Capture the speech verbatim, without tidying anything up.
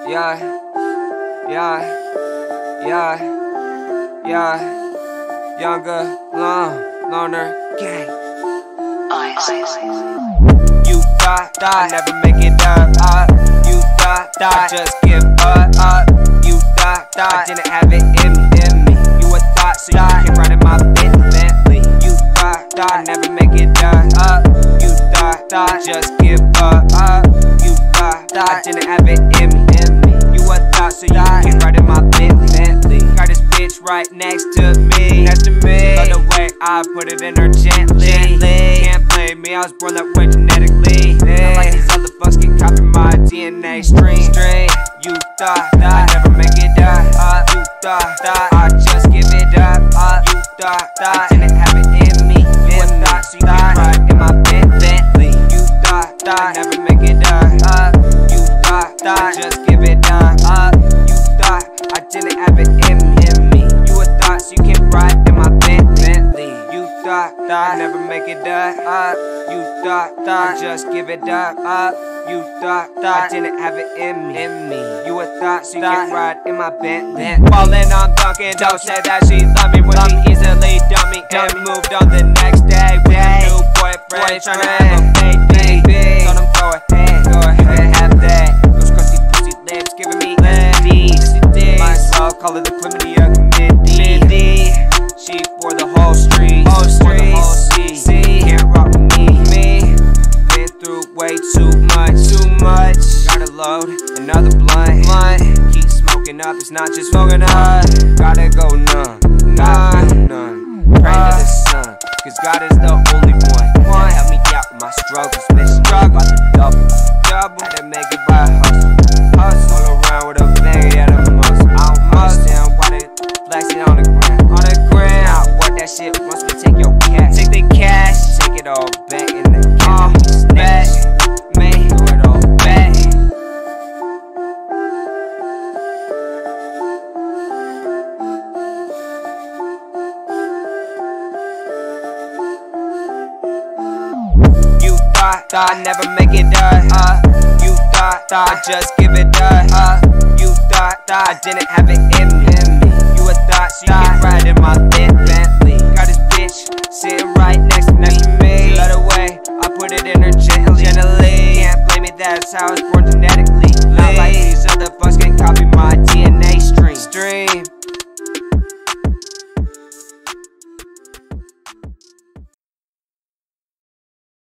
yeah, yeah, yeah, yeah, younger, long, loner, gang. You thought, thought, never make it up, up. You thought, thought, just give up, up. You thought, thought, I didn't have it in me, in me. You a thought, so you came right in my Bentley. You thought, thought, I never make it up, up. You thought, thought, just give up, up. You thought, thought, I didn't have it in me, in me. You a thought, so you came right in my Bentley. Got this bitch right next to me, next to me. Love the way I put it in her gently, gently. Can't blame me, I was born that way genetically. Yeah. Not like these other fucks can copy my D N A stream. Stream. You thought that I never make it up, up. You thought that I just give it up, up. You thought that I didn't have it in me, you in thought, so you can ride in my Bentley. You thought that I never make it up, up. You thought that I just give it up, up. You thought I didn't have it in me, in me. You a thought, so you can ride in my Bentley. You thought that I never make it up, up. You thought that I just give it up, up. You thought that I didn't have it in me, in me. You a thought, so you can ride in my Bentley. Falling on Duncan, don't say that she loved me when she easily dumped me and moved on the next day with a new boyfriend, trying to have a baby. Told him go ahead, go ahead, have that. Those crusty pussy lips giving me S Ds. Might as well call it the chlamydia committee. She for the whole street, whole street. Can't rock with me, me. Been through way too much, too much. Gotta load another blunt, blunt. Keep smoking up, it's not just smoking up. Gotta go numb, gotta go numb. Pray to the sun, cause God is the only one. One help me out with my struggles, been struggle about the double, double. Had to make it by hustle, hustle. All around with a bang, yeah, the muscle. I don't understand why they flexing on the ground, on the ground. Now what that shit wants me take your cash, take the cash, take it all back in the all back, man, do it all back. You thought, thought I never make it up, uh. You thought, thought I just give it up, uh. You thought, thought I didn't have it in me, in me. You a thought, so you can ride in my Bentley. Got this bitch sitting right next, next to me. She love the way I put it in her gently, gently. Can't blame me, that's how it's